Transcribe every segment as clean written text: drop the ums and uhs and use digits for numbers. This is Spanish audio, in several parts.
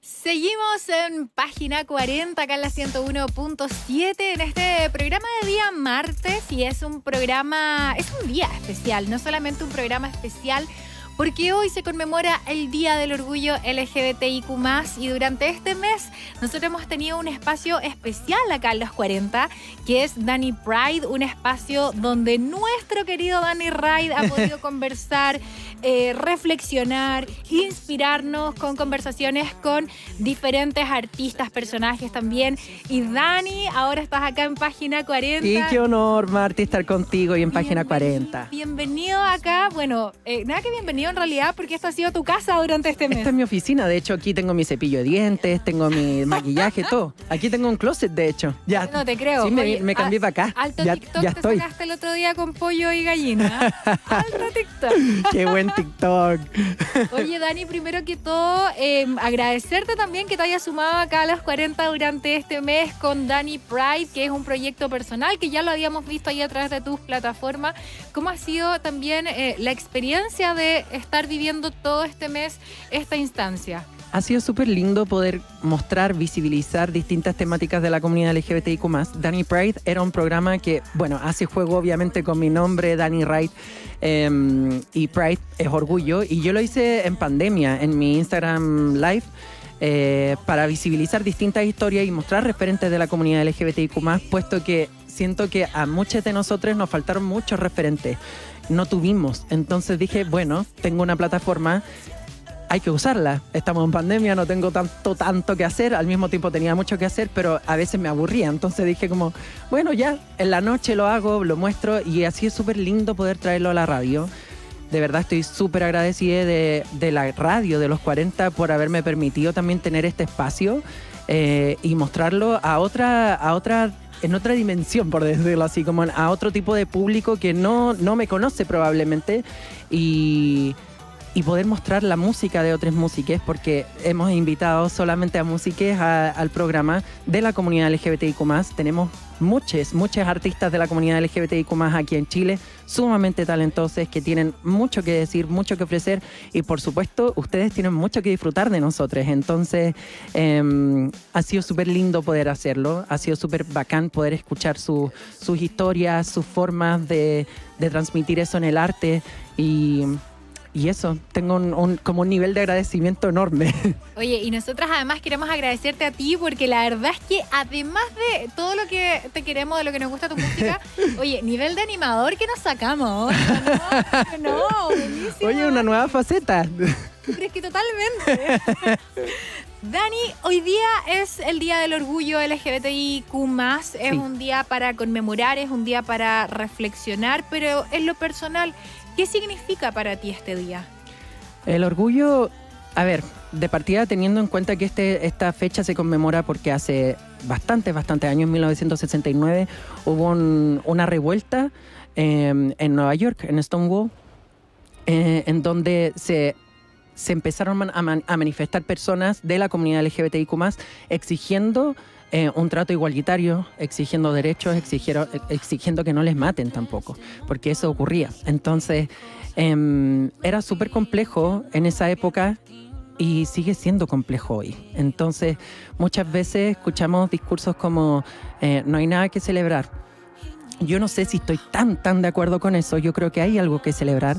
Seguimos en página 40, acá en la 101.7, en este programa de día martes, y es un día especial, no solamente un programa especial, porque hoy se conmemora el Día del Orgullo LGBTIQ+, y durante este mes nosotros hemos tenido un espacio especial acá en los 40, que es Dani Pride, un espacio donde nuestro querido Dani Pride ha podido conversar, reflexionar, inspirarnos con conversaciones con diferentes artistas, personajes también. Y Dani, ahora estás acá en página 40. Y qué honor, Marti, estar contigo y en página 40. Bienvenido acá. Bueno, nada que bienvenido en realidad, porque esta ha sido tu casa durante este mes. Esta es mi oficina, de hecho aquí tengo mi cepillo de dientes, tengo mi maquillaje, todo. Aquí tengo un closet, de hecho. Ya. No te creo. Sí, me cambié para acá. Alto ya, TikTok ya te estoy. sacaste el otro día con pollo y gallina. Alto TikTok. Qué buen TikTok. Oye, Dani, primero que todo, agradecerte también que te hayas sumado acá a los 40 durante este mes con Dani Pride, que es un proyecto personal que ya lo habíamos visto ahí a través de tus plataformas. ¿Cómo ha sido también la experiencia de estar viviendo todo este mes esta instancia? Ha sido súper lindo poder mostrar, visibilizar distintas temáticas de la comunidad LGBTIQ+. Dani Pride era un programa que, bueno, hace juego obviamente con mi nombre, Dani Pride, y Pride es orgullo. Y yo lo hice en pandemia, en mi Instagram Live, para visibilizar distintas historias y mostrar referentes de la comunidad LGBTIQ+, puesto que siento que a muchos de nosotros nos faltaron muchos referentes. No tuvimos. Entonces dije, bueno, tengo una plataforma, hay que usarla. Estamos en pandemia, no tengo tanto que hacer. Al mismo tiempo tenía mucho que hacer, pero a veces me aburría. Entonces dije como, bueno, ya, en la noche lo hago, lo muestro, y así es súper lindo poder traerlo a la radio. De verdad estoy súper agradecida de la radio de los 40 por haberme permitido también tener este espacio y mostrarlo en otra dimensión, por decirlo así, como a otro tipo de público que no me conoce probablemente, y poder mostrar la música de otras músicas, porque hemos invitado solamente a músicas al programa de la comunidad LGBTIQ+. Tenemos muchos artistas de la comunidad LGBTIQ+ aquí en Chile, sumamente talentosos, que tienen mucho que decir, mucho que ofrecer, y por supuesto ustedes tienen mucho que disfrutar de nosotros. Entonces ha sido súper lindo poder hacerlo, ha sido súper bacán poder escuchar sus historias, sus formas de transmitir eso en el arte, y eso, tengo como un nivel de agradecimiento enorme. Oye, y nosotras además queremos agradecerte a ti, porque la verdad es que además de todo lo que te queremos, de lo que nos gusta tu música, oye, nivel de animador que nos sacamos. No, buenísimo. Oye, una nueva faceta. Pero es que totalmente. Dani, hoy día es el Día del Orgullo LGBTIQ+, es un día para conmemorar, es un día para reflexionar, pero en lo personal, ¿qué significa para ti este día? El orgullo, a ver, de partida teniendo en cuenta que esta fecha se conmemora porque hace bastante años, en 1969, hubo una revuelta en Nueva York, en Stonewall, en donde se empezaron a manifestar personas de la comunidad LGBTIQ+, exigiendo un trato igualitario, exigiendo derechos, exigiendo que no les maten tampoco, porque eso ocurría. Entonces, era súper complejo en esa época y sigue siendo complejo hoy. Entonces, muchas veces escuchamos discursos como no hay nada que celebrar. Yo no sé si estoy tan de acuerdo con eso. Yo creo que hay algo que celebrar,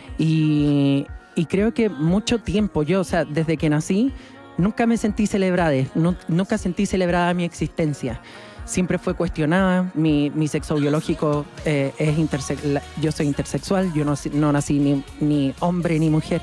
y creo que mucho tiempo, yo, o sea, desde que nací, nunca me sentí celebrada, nunca sentí celebrada mi existencia. Siempre fue cuestionada, mi sexo biológico yo soy intersexual, yo no nací ni hombre ni mujer.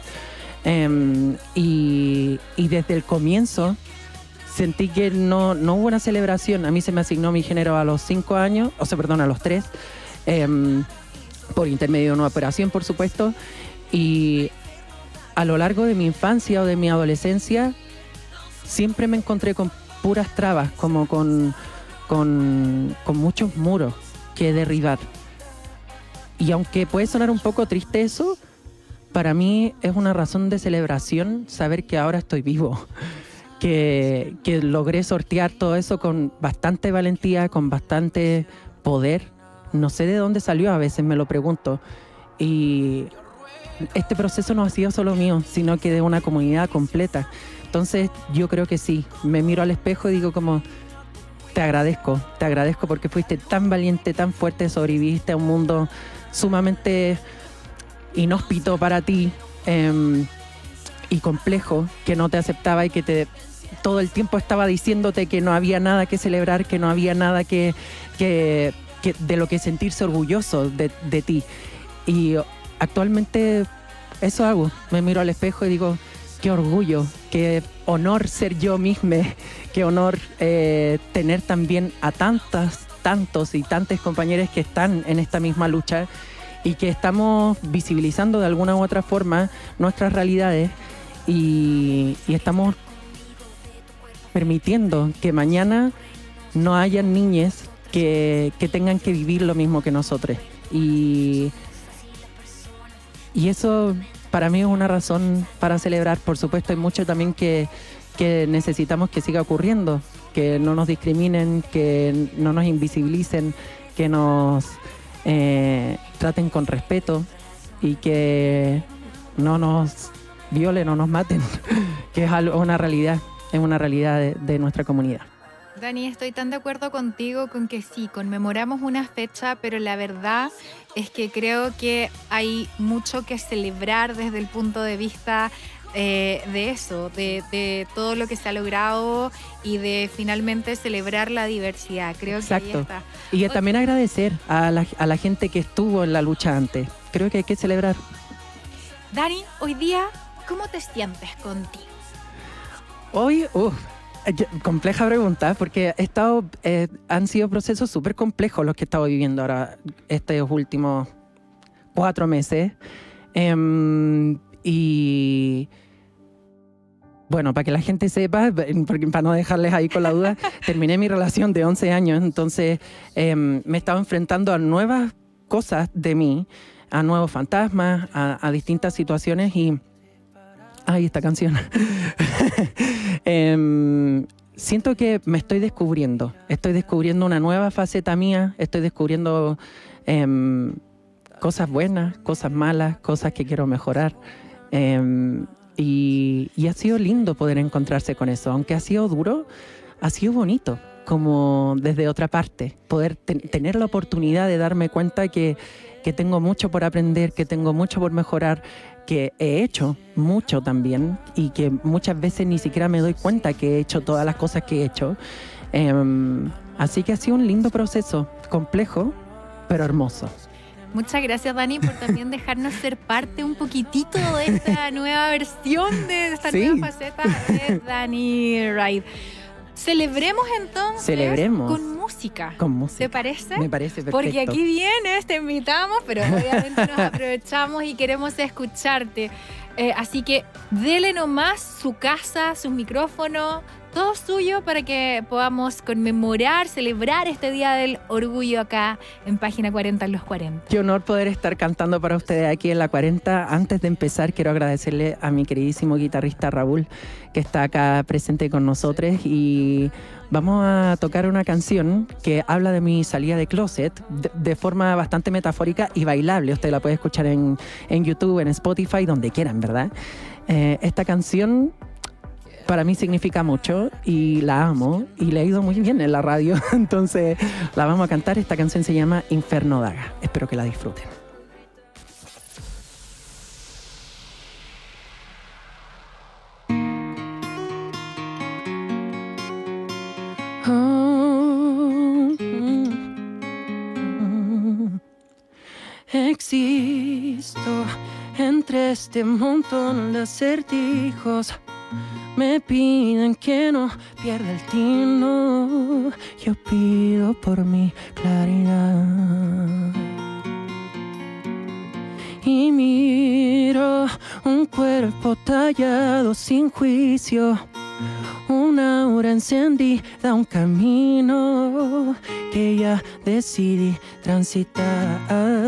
Y desde el comienzo sentí que no hubo una celebración. A mí se me asignó mi género a los 5 años, a los 3, por intermedio de una operación, por supuesto. Y a lo largo de mi infancia o de mi adolescencia, siempre me encontré con puras trabas, como con muchos muros que derribar. Y aunque puede sonar un poco triste eso, para mí es una razón de celebración saber que ahora estoy vivo, que logré sortear todo eso con bastante valentía, con bastante poder. No sé de dónde salió, a veces me lo pregunto. Y este proceso no ha sido solo mío, sino que de una comunidad completa. Entonces yo creo que sí, me miro al espejo y digo como, te agradezco porque fuiste tan valiente, tan fuerte, sobreviviste a un mundo sumamente inhóspito para ti y complejo, que no te aceptaba y que todo el tiempo estaba diciéndote que no había nada que celebrar, que no había nada que de lo que sentirse orgulloso de ti. Y actualmente eso hago, me miro al espejo y digo, qué orgullo, qué honor ser yo misma, qué honor tener también a tantos y tantas compañeras que están en esta misma lucha y que estamos visibilizando de alguna u otra forma nuestras realidades y estamos permitiendo que mañana no hayan niñas que tengan que vivir lo mismo que nosotros. Y eso para mí es una razón para celebrar. Por supuesto, hay mucho también que necesitamos que siga ocurriendo, que no nos discriminen, que no nos invisibilicen, que nos traten con respeto y que no nos violen o nos maten, que es una realidad, de nuestra comunidad. Dani, estoy tan de acuerdo contigo con que sí, conmemoramos una fecha, pero la verdad es que creo que hay mucho que celebrar desde el punto de vista de eso, de todo lo que se ha logrado y de finalmente celebrar la diversidad. Creo que ahí está. Y también agradecer a la gente que estuvo en la lucha antes. Creo que hay que celebrar. Dani, hoy día, ¿cómo te sientes contigo? Hoy, compleja pregunta, porque han sido procesos súper complejos los que he estado viviendo ahora estos últimos 4 meses. Y bueno, para que la gente sepa, para no dejarles ahí con la duda, terminé mi relación de 11 años, entonces me he estado enfrentando a nuevas cosas de mí, a nuevos fantasmas, a distintas situaciones y... ¡Ay, esta canción! Siento que me estoy descubriendo una nueva faceta mía, estoy descubriendo cosas buenas, cosas malas, cosas que quiero mejorar. Y ha sido lindo poder encontrarse con eso, aunque ha sido duro, ha sido bonito, como desde otra parte, poder tener la oportunidad de darme cuenta que tengo mucho por aprender, que tengo mucho por mejorar, que he hecho mucho también y que muchas veces ni siquiera me doy cuenta que he hecho todas las cosas que he hecho. Así que ha sido un lindo proceso, complejo, pero hermoso. Muchas gracias, Dani, por también dejarnos ser parte un poquitito de esta nueva versión, de esta nueva faceta de Dani Wright. Celebremos entonces con música. ¿Te parece? Me parece perfecto. Porque aquí vienes, te invitamos, pero obviamente nos aprovechamos y queremos escucharte. Así que dele nomás su casa, sus micrófonos, todo suyo para que podamos conmemorar, celebrar este Día del Orgullo acá en Página 40 en los 40. Qué honor poder estar cantando para ustedes aquí en la 40. Antes de empezar, quiero agradecerle a mi queridísimo guitarrista Raúl, que está acá presente con nosotros, y vamos a tocar una canción que habla de mi salida de closet de forma bastante metafórica y bailable. Usted la puede escuchar en YouTube, en Spotify, donde quieran, ¿verdad? Esta canción para mí significa mucho y la amo y le ha ido muy bien en la radio, entonces la vamos a cantar. Esta canción se llama Inferno Daga. Espero que la disfruten. Existo entre este montón de acertijos. Me piden que no pierda el tino. Yo pido por mi claridad. Y miro un cuerpo tallado sin juicio, una aura encendida, un camino que ya decidí transitar.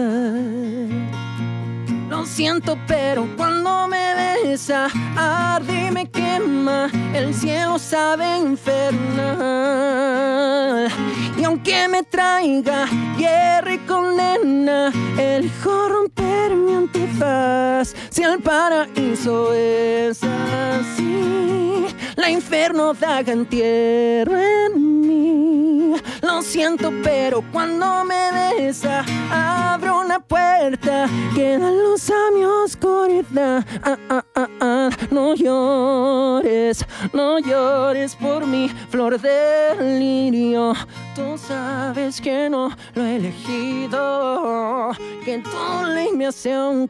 Lo siento, pero cuando me besa, arde y me quema, el cielo sabe infernal. Y aunque me traiga guerra y condena, elijo romper mi antifaz. Si el paraíso es así, La infierno daga entierro en mí. Lo siento, pero cuando me besa, abro una puerta, queda luz a mi oscuridad. No llores, no llores por mi flor de lirio. Tú sabes que no lo he elegido, que tu ley me hace un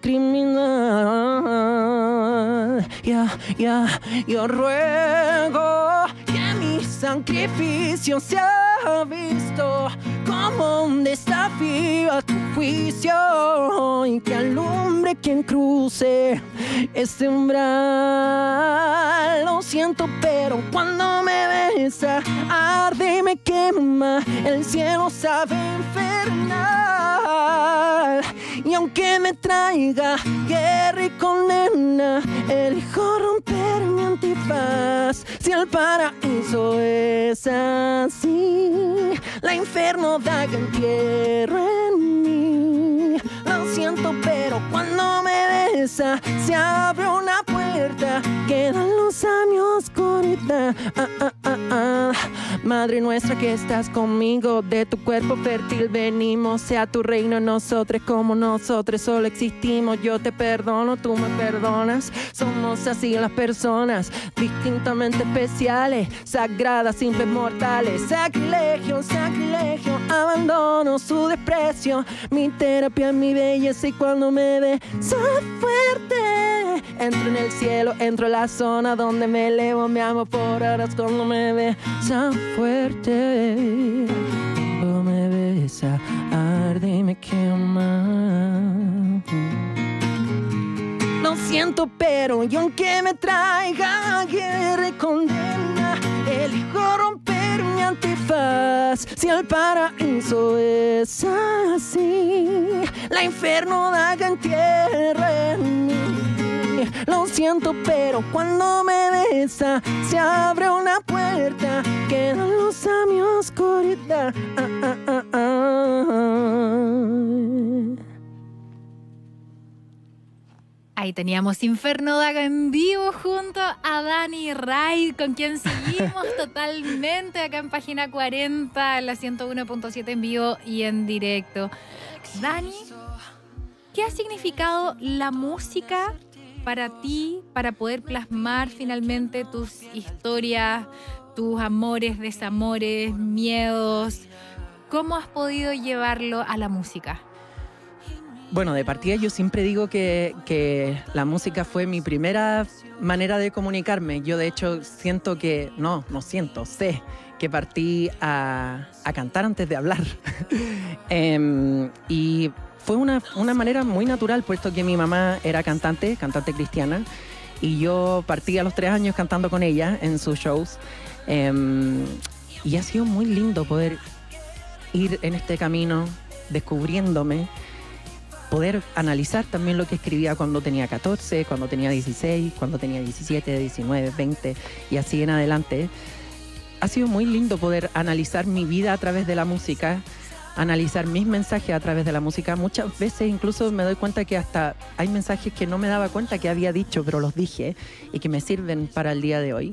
criminal. Yo ruego que mi sacrificio sea visto como un desafío a tu juicio, y que alumbre quien cruce este umbral. Lo siento, pero cuando me besa, arde y me quema, el cielo sabe infernal. Y aunque me traiga guerra y condena, elijo romper mi antifaz. Si el paraíso es así, la infierno daga entierro en mí. Lo siento, pero cuando me besa, se abre una puerta, queda luz a mi oscuridad. Madre nuestra que estás conmigo, de tu cuerpo fértil venimos, sea tu reino en nosotros como nosotros solo existimos. Yo te perdono, tú me perdonas, somos así las personas, distintamente especiales, sagradas, simples, mortales. Sacrilegio, sacrilegio, abandono su desprecio, mi terapia, mi belleza. Y cuando me besa fuerte, entro en el cielo, entro en la zona donde me elevo, me amo por horas. Cuando me besa fuerte, cuando me besa, arde y me quema. Lo siento, pero y aunque me traiga guerra y condena, elijo romper mi antifaz. Si el paraíso es así, la infierno daga entierro en mí. Lo siento, pero cuando me besa, se abre una puerta, queda luz a mi oscuridad. Ahí teníamos Inferno Daga en vivo junto a Dani Wright, con quien seguimos totalmente acá en Página 40, en la 101.7 en vivo y en directo. Dani, ¿qué ha significado la música para ti, para poder plasmar finalmente tus historias, tus amores, desamores, miedos? ¿Cómo has podido llevarlo a la música? Bueno, de partida yo siempre digo que la música fue mi primera manera de comunicarme. Yo de hecho siento que, sé que partí a cantar antes de hablar. Y fue una manera muy natural, puesto que mi mamá era cantante cristiana, y yo partí a los 3 años cantando con ella en sus shows. Y ha sido muy lindo poder ir en este camino, descubriéndome, poder analizar también lo que escribía cuando tenía 14, cuando tenía 16, cuando tenía 17, 19, 20 y así en adelante. Ha sido muy lindo poder analizar mi vida a través de la música, analizar mis mensajes a través de la música. Muchas veces incluso me doy cuenta que hasta hay mensajes que no me daba cuenta que había dicho, pero los dije y que me sirven para el día de hoy.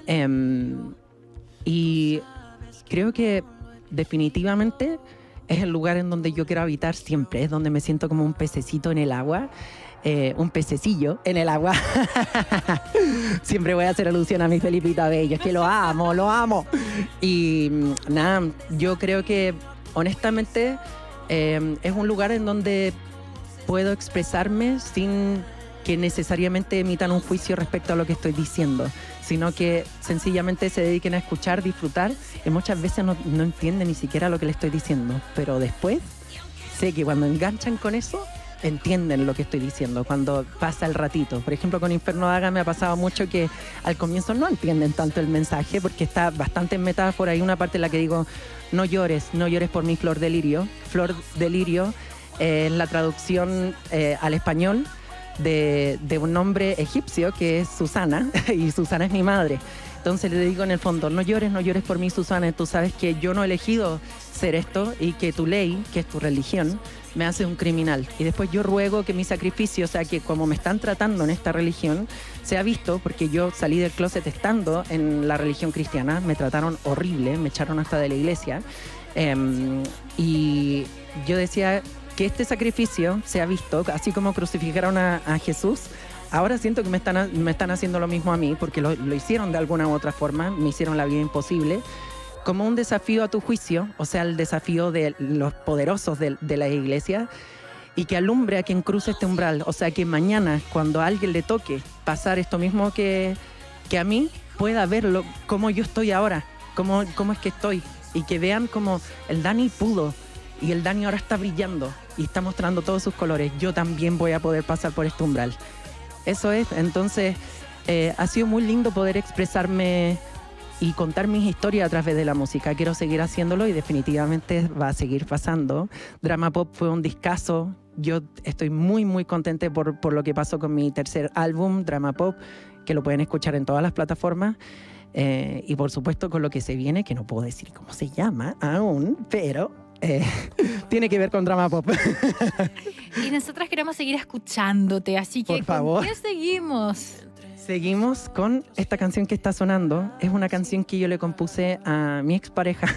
Y creo que definitivamente es el lugar en donde yo quiero habitar siempre, es donde me siento como un pececito en el agua, un pececillo en el agua. Siempre voy a hacer alusión a mi Felipito Bello, es que lo amo. Y nada, yo creo que honestamente es un lugar en donde puedo expresarme sin que necesariamente emitan un juicio respecto a lo que estoy diciendo, sino que sencillamente se dediquen a escuchar, disfrutar, y muchas veces no entienden ni siquiera lo que le estoy diciendo, pero después sé que cuando enganchan con eso, entienden lo que estoy diciendo, cuando pasa el ratito. Por ejemplo, con Inferno Daga me ha pasado mucho que al comienzo no entienden tanto el mensaje, porque está bastante en metáfora. Hay una parte en la que digo, no llores por mi flor de lirio. Flor de lirio es la traducción al español de un nombre egipcio que es Susana, y Susana es mi madre. Entonces le digo en el fondo, no llores por mí, Susana, tú sabes que yo no he elegido ser esto y que tu ley, que es tu religión, me hace un criminal. Y después yo ruego que mi sacrificio, o sea, que como me están tratando en esta religión, sea visto, porque yo salí del closet estando en la religión cristiana, me trataron horrible, me echaron hasta de la iglesia. Y yo decía que este sacrificio sea visto, así como crucificaron a Jesús. Ahora siento que me están haciendo lo mismo a mí, porque lo hicieron de alguna u otra forma, me hicieron la vida imposible, como un desafío a tu juicio, o sea, el desafío de los poderosos de la iglesia, y que alumbre a quien cruce este umbral. O sea, que mañana, cuando a alguien le toque pasar esto mismo que a mí, pueda verlo como yo estoy ahora, cómo es que estoy, y que vean como el Dani pudo, y el Dani ahora está brillando, y está mostrando todos sus colores. Yo también voy a poder pasar por este umbral. Eso es, entonces ha sido muy lindo poder expresarme y contar mis historias a través de la música. Quiero seguir haciéndolo y definitivamente va a seguir pasando. Drama Pop fue un discazo. Yo estoy muy, muy contenta por lo que pasó con mi tercer álbum, Drama Pop, que lo pueden escuchar en todas las plataformas. Y por supuesto con lo que se viene, que no puedo decir cómo se llama aún, pero tiene que ver con Drama Pop. Y nosotras queremos seguir escuchándote, así que por favor. ¿con qué seguimos? Seguimos con esta canción que está sonando. Es una canción que yo le compuse a mi expareja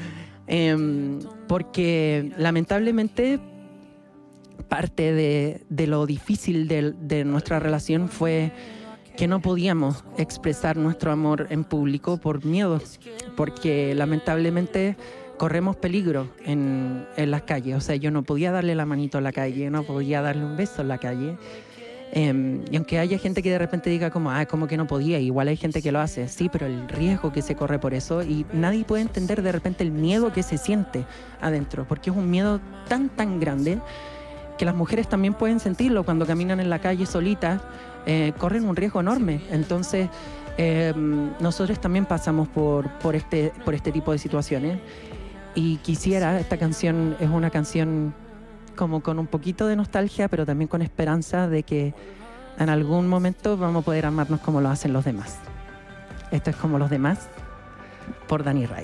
porque lamentablemente parte de lo difícil de nuestra relación fue que no podíamos expresar nuestro amor en público por miedo, porque lamentablemente corremos peligro en las calles. O sea, yo no podía darle la manito en la calle, no podía darle un beso en la calle. Y aunque haya gente que de repente diga como que no podía, igual hay gente que lo hace, sí, pero el riesgo que se corre por eso, y nadie puede entender de repente el miedo que se siente adentro, porque es un miedo tan grande que las mujeres también pueden sentirlo cuando caminan en la calle solitas, corren un riesgo enorme. Entonces nosotros también pasamos por este tipo de situaciones, y esta canción es una canción como con un poquito de nostalgia, pero también con esperanza de que en algún momento vamos a poder amarnos como lo hacen los demás. Esto es Como los demás, por Dani Wright.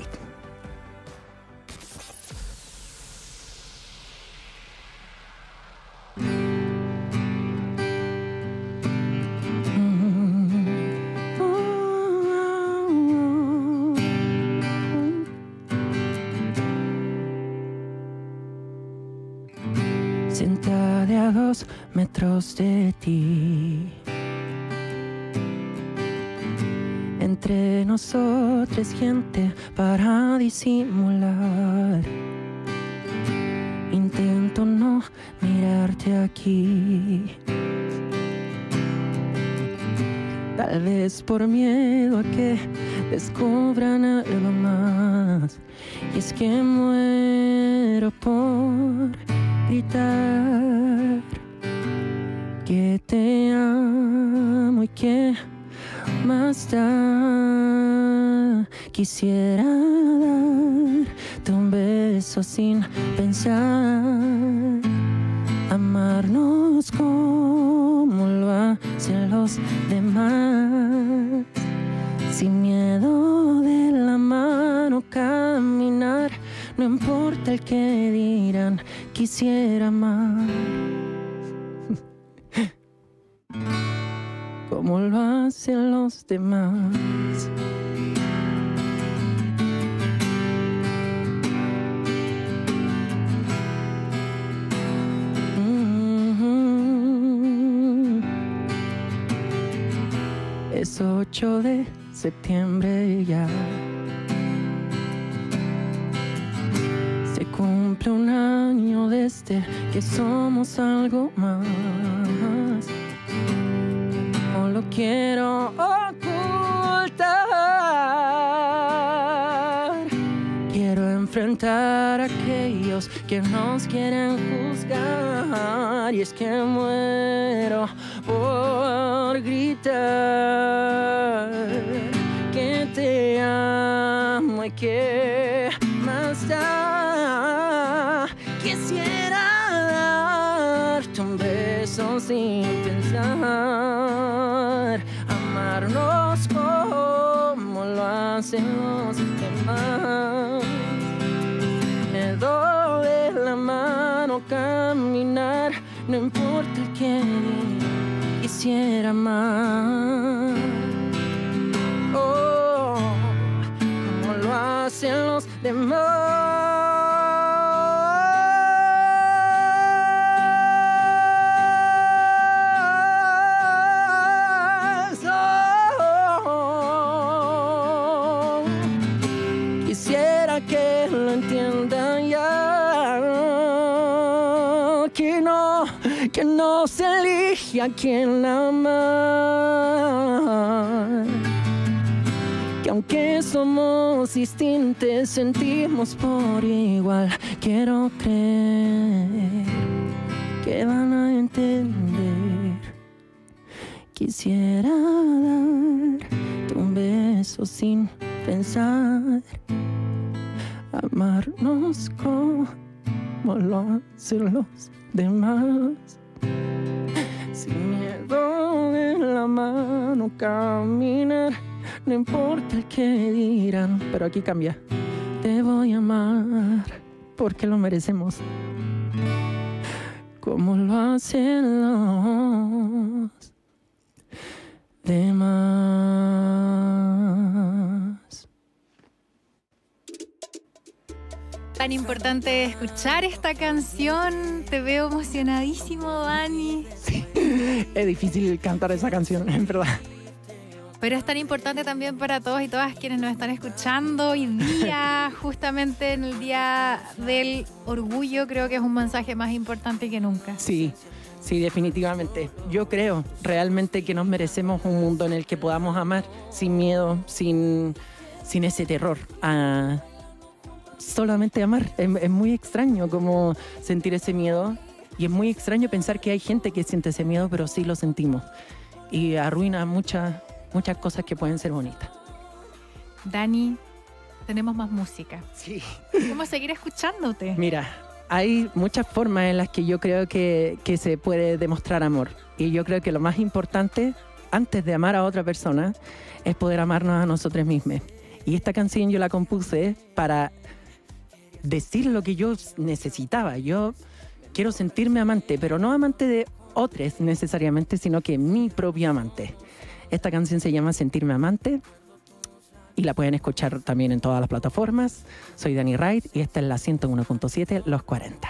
Sentada a 2 metros de ti, entre nosotros gente para disimular. Intento no mirarte aquí, tal vez por miedo a que descubran algo más. Y es que muero por gritar que te amo y que más da. Quisiera darte un beso sin pensar, amarnos como lo hacen los demás, sin miedo de la mano caminar. No importa el que dirán, quisiera amar como lo hacen los demás. Es 8 de septiembre ya. Cumple un año desde que somos algo más. No lo quiero ocultar. Quiero enfrentar a aquellos que nos quieren juzgar. Y es que muero por gritar que te amo y que más da. Quisiera darte un beso sin pensar, amarnos como hacen los demás. Me duele la mano caminar, no importa el que quisiera más. Oh, como lo hacen los demás. Quisiera que lo entiendan ya, que no se elige a quien amar, que aunque somos distintos sentimos por igual. Quiero creer que van a entender. Quisiera darte un beso sin pensar, amarnos como lo hacen los demás, sin miedo en la mano caminar, no importa el que dirán, pero aquí cambia. Te voy a amar porque lo merecemos, como lo hacen los demás. Tan importante escuchar esta canción. Te veo emocionadísimo, Dani. Sí, es difícil cantar esa canción, en verdad. Pero es tan importante también para todos y todas quienes nos están escuchando hoy día, justamente en el Día del Orgullo. Creo que es un mensaje más importante que nunca. Sí, definitivamente. Yo creo realmente que nos merecemos un mundo en el que podamos amar sin miedo, sin ese terror a solamente amar. Es muy extraño como sentir ese miedo, y es muy extraño pensar que hay gente que siente ese miedo, pero sí lo sentimos, y arruina muchas cosas que pueden ser bonitas. Dani, tenemos más música. Sí. ¿Cómo seguir escuchándote? Mira, hay muchas formas en las que yo creo que se puede demostrar amor, y yo creo que lo más importante antes de amar a otra persona es poder amarnos a nosotros mismos. Y esta canción yo la compuse para decir lo que yo necesitaba. Yo quiero sentirme amante, pero no amante de otros necesariamente, sino que mi propio amante. Esta canción se llama Sentirme Amante y la pueden escuchar también en todas las plataformas. Soy Dani Wright y esta es la 101.7 Los 40.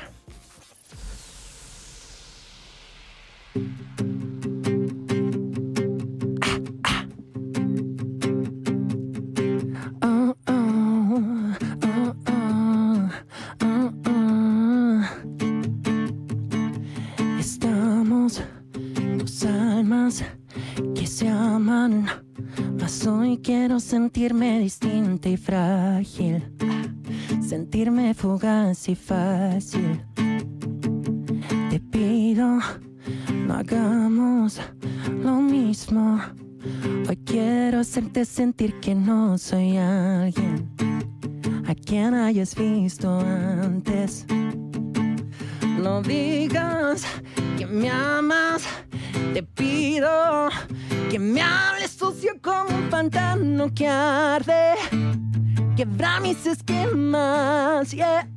Estamos dos almas que se aman, mas hoy quiero sentirme distinta y frágil, sentirme fugaz y fácil. Te pido, no hagamos lo mismo. Hoy quiero hacerte sentir que no soy alguien a quien hayas visto antes. No digas que me amas, te pido que me hables sucio como un pantano que arde, quebra mis esquemas, yeah.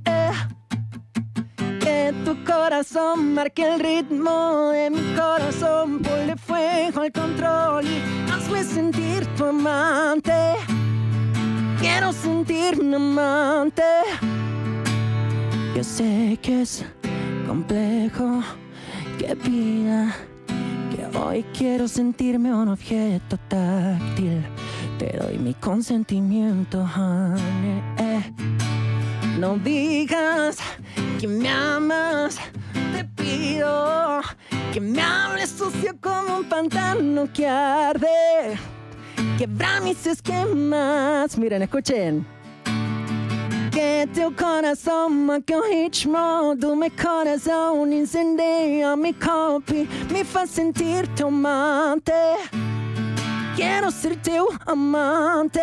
Que tu corazón marque el ritmo de mi corazón, ponle fuego al control y hazme sentir tu amante. Quiero sentirme amante. Yo sé que es complejo que pida que hoy quiero sentirme un objeto táctil. Te doy mi consentimiento, honey. No digas que me amas, te pido que me hables sucio como un pantano que arde, quebra mis esquemas. Miren, escuchen. Que teu coração marque o ritmo do meu coração, incendeia meu corpo, me faz sentir teu amante. Quero ser teu amante,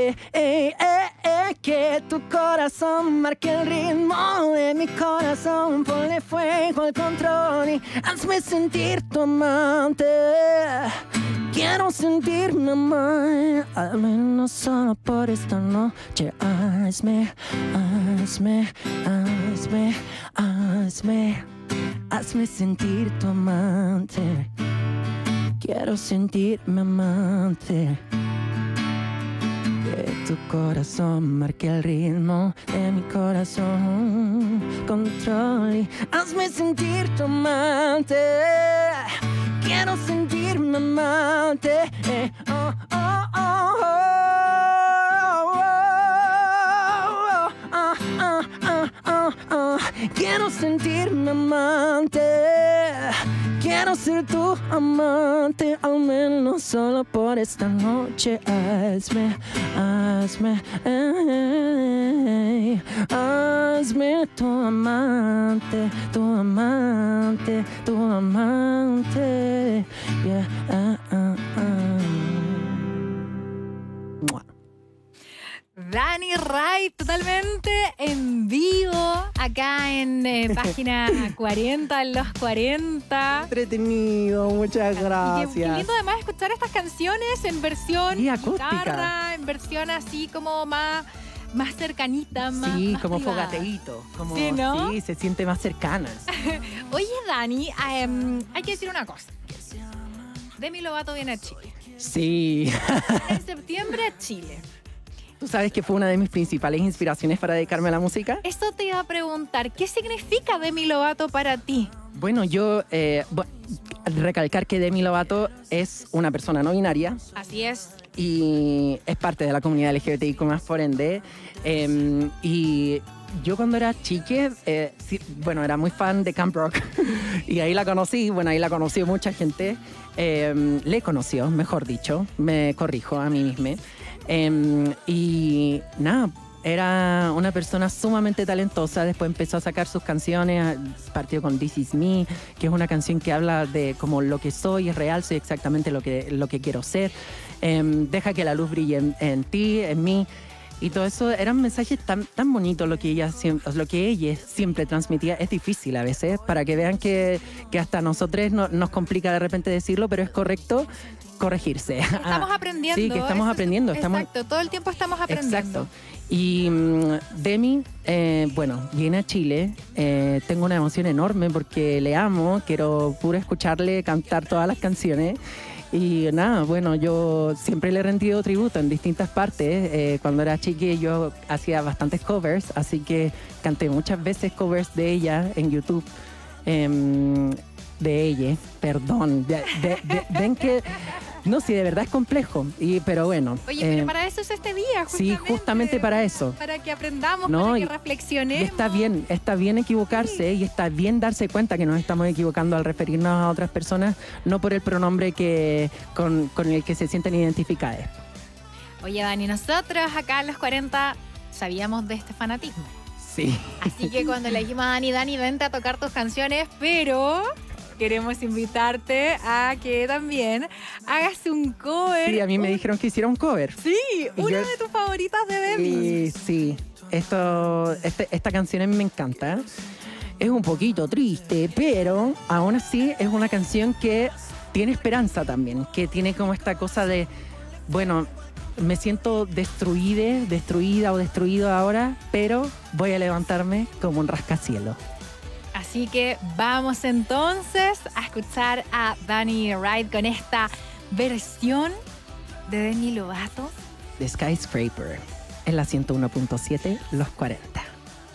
que tu corazón marque el ritmo de mi corazón, ponle fuego al control y hazme sentir tu amante. Quiero sentirme mal, al menos solo por esta noche. Hazme sentir tu amante. Quiero sentirme amante. Que tu corazón marque el ritmo de mi corazón. Control y hazme sentir tu amante. Quiero sentirme amante. Oh, oh, oh, oh. Quiero sentirme amante. Quiero ser tu amante, al menos solo por esta noche. Hazme tu amante, tu amante, tu amante. Yeah. Danny Wright, totalmente en vivo, acá en página 40, en los 40. Entretenido, muchas gracias. Y qué lindo además escuchar estas canciones en versión guitarra, en versión así como más cercanita, más sí, más como privada. fogateíto, como Sí, ¿no? sí, se siente más cercanas. Oye, Dani, hay que decir una cosa. Demi Lovato viene a Chile. Sí. En septiembre a Chile. ¿Tú sabes que fue una de mis principales inspiraciones para dedicarme a la música? Esto te iba a preguntar, ¿qué significa Demi Lovato para ti? Bueno, yo recalcar que Demi Lovato es una persona no binaria. Así es. Y es parte de la comunidad LGBTIQ+, por ende. Y yo cuando era chique, era muy fan de Camp Rock. Y ahí la conocí, ahí la conoció mucha gente. Le conoció, mejor dicho, me corrijo a mí misma. Y nada, era una persona sumamente talentosa. Después empezó a sacar sus canciones, partió con This Is Me, que es una canción que habla de como lo que soy es real, soy exactamente lo que quiero ser. Deja que la luz brille en ti, en mí. Y todo eso eran mensajes tan bonitos lo que ella siempre transmitía. Es difícil a veces, para que vean que hasta a nosotros nos complica de repente decirlo, pero es correcto corregirse. Estamos aprendiendo. Sí, que estamos aprendiendo. Exacto, todo el tiempo estamos aprendiendo. Exacto. Y Demi, viene a Chile. Tengo una emoción enorme porque le amo. Quiero puro escucharle cantar todas las canciones. Y nada, yo siempre le he rendido tributo en distintas partes. Cuando era chiqui yo hacía bastantes covers, así que canté muchas veces covers de ella en YouTube. De ella, perdón. Ven que... No, sí, de verdad es complejo, pero bueno. Oye, pero para eso es este día, justamente. Sí, justamente para eso. Para que aprendamos, para que reflexionemos. Y está bien equivocarse, y está bien darse cuenta que nos estamos equivocando al referirnos a otras personas, no por el pronombre con el que se sienten identificadas. Oye, Dani, nosotros acá en los 40 sabíamos de este fanatismo. Sí. Así que cuando le dijimos a Dani, vente a tocar tus canciones, pero... queremos invitarte a que también hagas un cover. Sí, a mí me dijeron que hiciera un cover. Sí, una de tus favoritas de Demi. Sí. Esta canción a mí me encanta. Es un poquito triste, pero aún así es una canción que tiene esperanza también. Que tiene como esta cosa de, me siento destruida o destruido ahora, pero voy a levantarme como un rascacielos. Así que vamos entonces a escuchar a Danny Wright con esta versión de Demi Lovato. The Skyscraper, en la 101.7, los 40.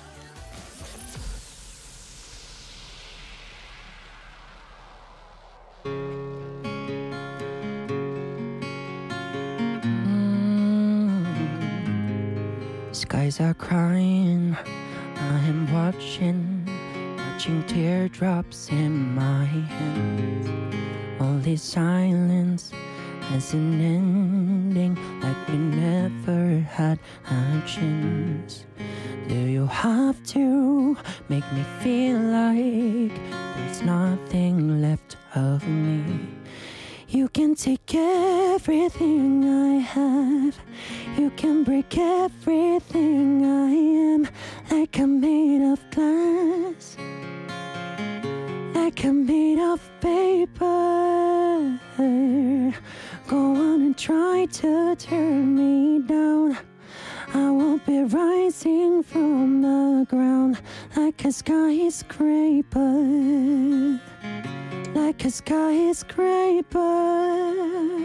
Skies are crying, I am watching teardrops in my hands. All this silence has an ending, like we never had a chance. Do you have to make me feel like there's nothing left of me? You can take everything I have, you can break everything I am, like I'm made of glass, like I'm made of paper. Go on and try to turn me down. I will be rising from the ground like a skyscraper, like a skyscraper.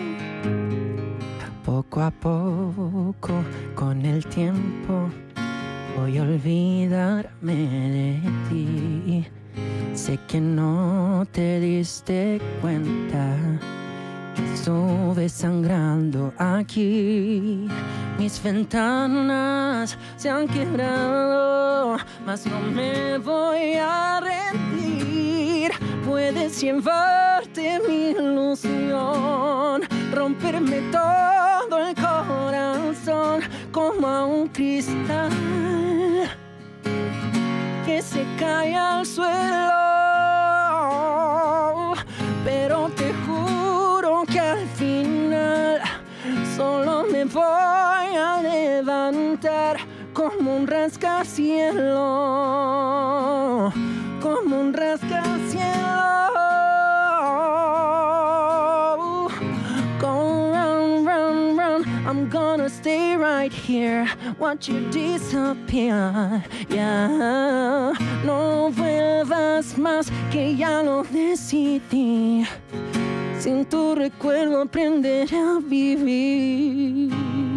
Poco a poco, con el tiempo, voy a olvidarme de ti. Sé que no te diste cuenta que estuve sangrando aquí. Mis ventanas se han quebrado, mas no me voy a rendir. Puedes llevarte mi ilusión, romperme todo el corazón como a un cristal que se cae al suelo. Pero te juro que al final solo me voy a levantar como un rascacielos, como un rascacielos. Go run, run, run, I'm gonna stay right here, watch you disappear, yeah. No vuelvas más, que ya lo decidí. Sin tu recuerdo aprenderé a vivir.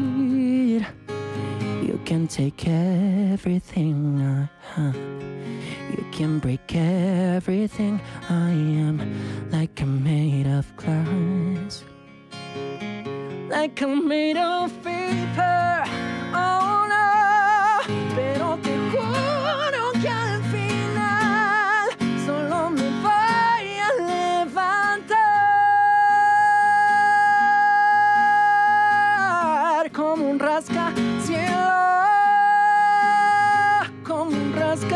You can take everything I have. You can break everything I am. Like I'm made of glass, like I'm made of paper. Oh no, pero te juro que al final solo me voy a levantar como un rascacielos, como un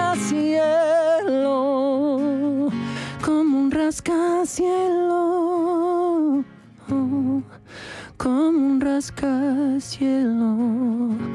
rascacielos, como un rascacielos, como un rascacielos.